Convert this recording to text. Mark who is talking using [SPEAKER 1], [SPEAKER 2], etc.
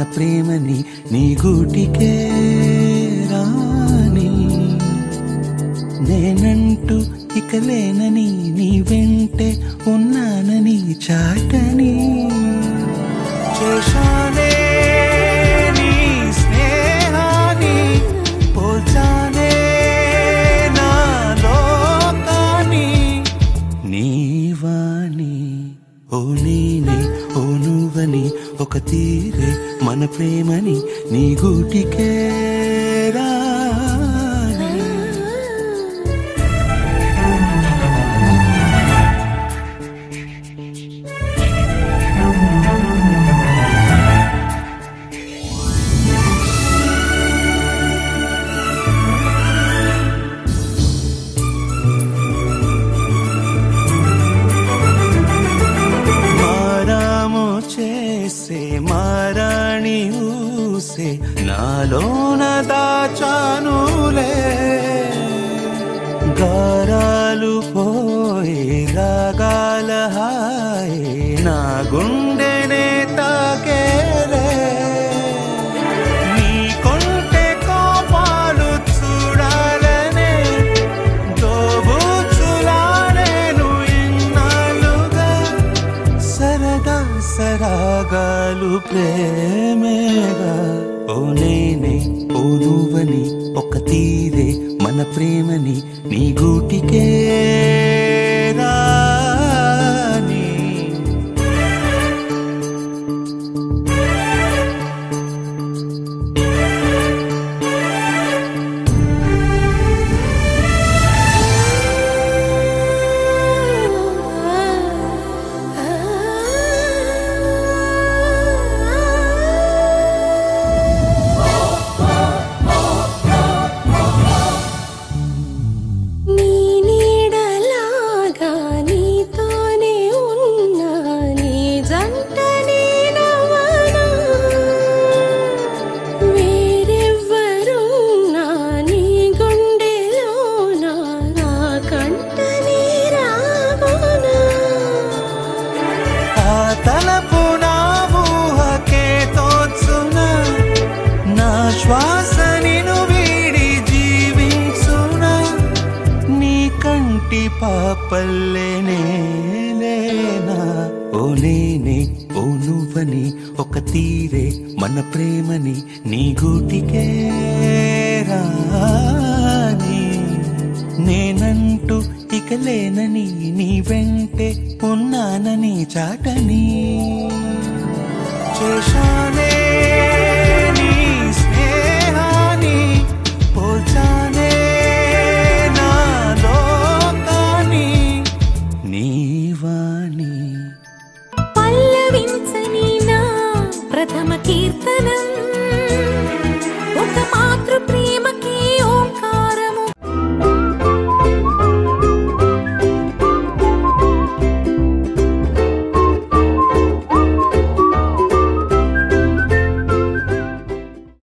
[SPEAKER 1] ప్రేమని నీ గూటికే రాని నేనంటూ ఇక లేనని నీ వెంటే ఉన్నానని చాటని చేశానే నీ స్నేహాన్ని పోల్చానే నా లోకాన్ని నీవాని ఓ నేనే ఓ నువ్వని ఒక తీరే మన ప్రేమని నీ గూటికే రాని చేసే మారాణి ఊసే నాలోన దాచానులే గారాలు పోయే రాగాల హాయ్ నా గుండెనే తాకేలే నీ కొంటె కోపాలు చూడాలనే దోబూచులాడేను ఇన్నాళ్ళుగా సరదా సరాగాలు ప్రేమేగా ఓ నేనే ఓ నువ్వని ఒక తీరే మన ప్రేమని నీ గూటికే రాని తలపు నా ఊహకే తోచున నా శ్వాస నిను వీడి జీవించున నీ కంటి పాపల్లేనే లేనా ఓ నేనే ఓ నువ్వని ఒక తీరే మన ప్రేమని నీ గూటికే రాని నేనంటూ ఇక లేనని నీ వెంటే ఉన్నానని చాటని చేశానే